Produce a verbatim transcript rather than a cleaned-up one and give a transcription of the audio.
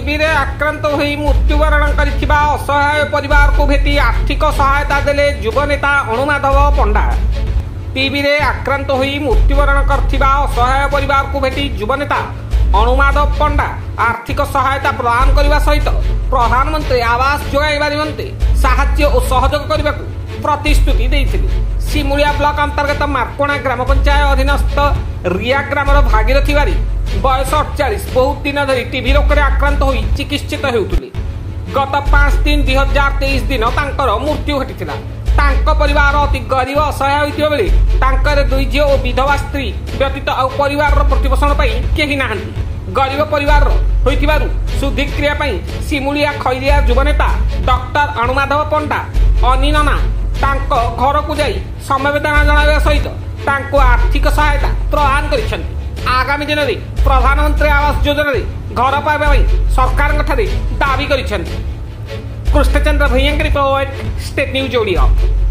TB रे आक्रांत होई मृत्युवरण करिथिबा असहाय परिवार को भेटी आर्थिक सहायता देले युव नेता अणुमाधव पंडा। टीबी रे आक्रांत होई मृत्युवरण करथिबा असहाय परिवार को भेटी युव नेता अणुमाधव पंडा आर्थिक सहायता प्रदान करने सहित प्रधानमंत्री आवास जोगाइबा निमंते साहाय्य और सहयोग करने को प्रतिश्रुति देइथिले। सिमुलिया ब्लॉक अंतर्गत मार्कोणा ग्राम पंचायत अधीनस्थ रिया ग्रामर भागीरथी बारी बयस अड़चाश बहुत दिन धरी टीबी रोग आक्रांत हो चिकित्सित होउथिले। गत पांच तीन दुई हजार तेईस दिन तांकर मृत्यु घटिथिला। तांको परिवार अति गरीब असहाय होइथिबा बेले तांकर दुई झियो और विधवा स्त्री व्यतीत आ परिवार प्रतिपोषण पई केही नाहंती। गरीब परिवार होइथिबारु शुद्धिक्रिया पई सिमुलिया खैरिया युवनेता डॉक्टर अणुमाधव पंडा अनिनना तांको घर को जाई समवेदना जणाइबा सहित तांको आर्थिक सहायता प्रदान करिसेंती। आगामी दिन में प्रधानमंत्री आवास योजना घर पाइबा सरकार दाबी करिसेंती। कृष्णचंद्र भैया रिपोर्ट, स्टेट न्यूज ओडिया।